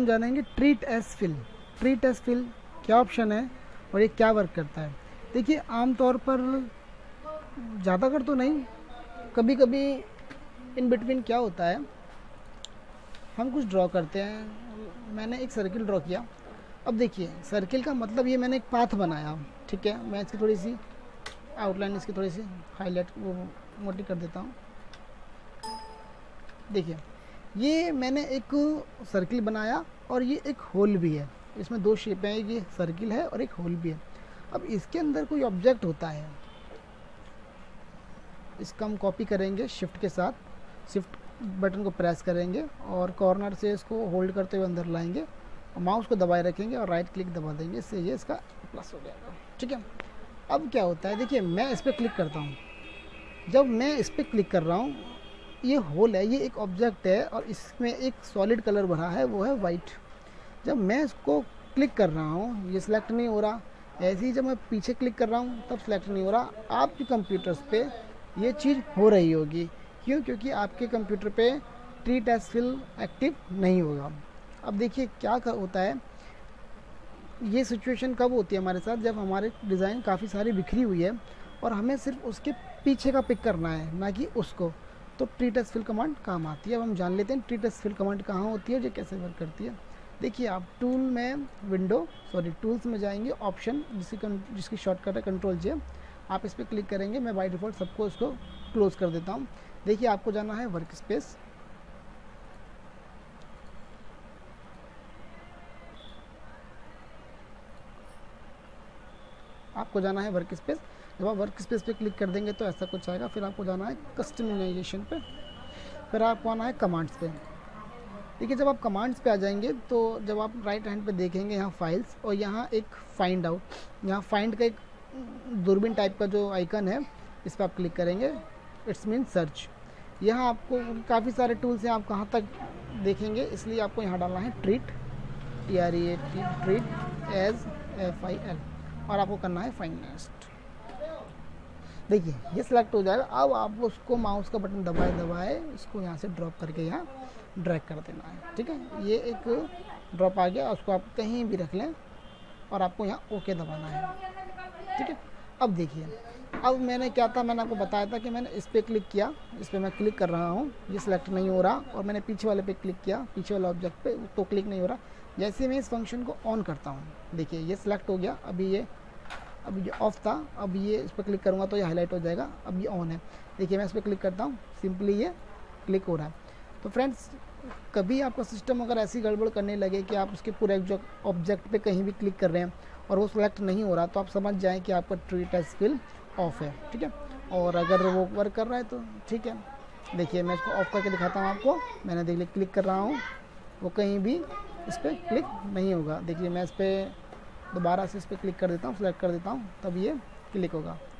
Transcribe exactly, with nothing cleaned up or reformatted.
हम जानेंगे treat as fill. Treat as fill क्या ऑप्शन है और ये क्या वर्क करता है। देखिए आमतौर पर ज़्यादातर तो नहीं, कभी कभी इन बिटवीन क्या होता है, हम कुछ ड्रॉ करते हैं। मैंने एक सर्किल ड्रॉ किया। अब देखिए सर्किल का मतलब ये मैंने एक पाथ बनाया, ठीक है। मैं इसकी थोड़ी सी आउटलाइन, इसकी थोड़ी सी हाईलाइट वो मोटी कर देता हूँ। देखिए ये मैंने एक सर्किल बनाया और ये एक होल भी है, इसमें दो शेप हैं, ये सर्किल है और एक होल भी है। अब इसके अंदर कोई ऑब्जेक्ट होता है, इसका हम कॉपी करेंगे शिफ्ट के साथ, शिफ्ट बटन को प्रेस करेंगे और कॉर्नर से इसको होल्ड करते हुए अंदर लाएंगे और माउस को दबाए रखेंगे और राइट क्लिक दबा देंगे, इससे ये इसका प्लस हो जाएगा, ठीक है। अब क्या होता है, देखिए मैं इस पर क्लिक करता हूँ। जब मैं इस पर क्लिक कर रहा हूँ, ये होल है, ये एक ऑब्जेक्ट है और इसमें एक सॉलिड कलर भरा है, वो है वाइट। जब मैं इसको क्लिक कर रहा हूँ ये सिलेक्ट नहीं हो रहा। ऐसे ही जब मैं पीछे क्लिक कर रहा हूँ तब सिलेक्ट नहीं हो रहा। आपके कंप्यूटर्स पे ये चीज़ हो रही होगी, क्यों? क्योंकि आपके कंप्यूटर पे ट्रीट एज फिल एक्टिव नहीं होगा। अब देखिए क्या होता है, ये सिचुएशन कब होती है हमारे साथ, जब हमारे डिज़ाइन काफ़ी सारी बिखरी हुई है और हमें सिर्फ उसके पीछे का पिक करना है, ना कि उसको। तो ट्रीट एज फिल कमांड काम आती है। अब हम जान लेते हैं ट्रीट एज फिल कमांड कहाँ होती है और ये कैसे वर्क करती है। देखिए आप टूल में विंडो सॉरी टूल्स में जाएंगे, ऑप्शन जिसकी जिसकी शॉर्टकट है कंट्रोल जे, आप इस पर क्लिक करेंगे। मैं बाय डिफ़ॉल्ट सबको इसको क्लोज कर देता हूँ। देखिए आपको जाना है वर्क स्पेस, आपको जाना है वर्क स्पेस। जब आप वर्क स्पेस पे क्लिक कर देंगे तो ऐसा कुछ आएगा। फिर आपको जाना है कस्टमाइजेशन पे, फिर आपको आना है कमांड्स पे। देखिए जब आप कमांड्स पे आ जाएंगे तो जब आप राइट हैंड पे देखेंगे यहाँ फाइल्स और यहाँ एक फाइंड आउट, यहाँ फाइंड का एक दूरबीन टाइप का जो आइकन है, इस पर आप क्लिक करेंगे। It's mean search. यहाँ आपको काफ़ी सारे टूल्स हैं, आप कहाँ तक देखेंगे, इसलिए आपको यहाँ डालना है treat, T R E A T, treat as F I L, और आपको करना है फाइंड नेक्स्ट। देखिए ये सिलेक्ट हो जाएगा। अब आपको उसको माउस का बटन दबाए दबाए इसको यहाँ से ड्रॉप करके यहाँ ड्रैग कर देना है, ठीक है। ये एक ड्रॉप आ गया, उसको आप कहीं भी रख लें और आपको यहाँ ओके दबाना है, ठीक है। अब देखिए अब मैंने क्या था, मैंने आपको बताया था कि मैंने इस पर क्लिक किया, इस पर मैं क्लिक कर रहा हूँ, ये सिलेक्ट नहीं हो रहा, और मैंने पीछे वाले पे क्लिक किया, पीछे वाले ऑब्जेक्ट पे, तो क्लिक नहीं हो रहा। जैसे मैं इस फंक्शन को ऑन करता हूँ, देखिए ये सिलेक्ट हो गया। अभी ये अभी ये ऑफ था, अब ये इस पर क्लिक करूँगा तो ये हाईलाइट हो जाएगा। अब ये ऑन है। देखिए मैं इस पर क्लिक करता हूँ, सिंपली ये क्लिक हो रहा है। तो फ्रेंड्स कभी आपका सिस्टम अगर ऐसी गड़बड़ करने लगे कि आप उसके पूरे ऑब्जेक्ट पे कहीं भी क्लिक कर रहे हैं और वो सिलेक्ट नहीं हो रहा, तो आप समझ जाएं कि आपका ट्रीट एज फिल ऑफ है, ठीक है। और अगर वो वर्क कर रहा है तो ठीक है। देखिए मैं इसको ऑफ करके दिखाता हूँ आपको। मैंने देखिए क्लिक कर रहा हूँ, वो कहीं भी इस पर क्लिक नहीं होगा। देखिए मैं इस पर दोबारा से इस पर क्लिक कर देता हूँ, सेलेक्ट कर देता हूँ, तब ये क्लिक होगा।